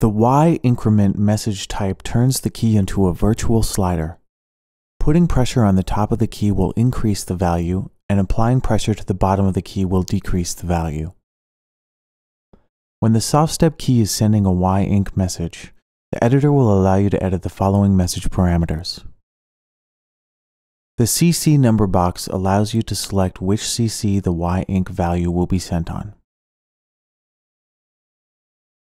The Y increment message type turns the key into a virtual slider. Putting pressure on the top of the key will increase the value, and applying pressure to the bottom of the key will decrease the value. When the SoftStep key is sending a Y ink message, the editor will allow you to edit the following message parameters. The CC number box allows you to select which CC the Y ink value will be sent on.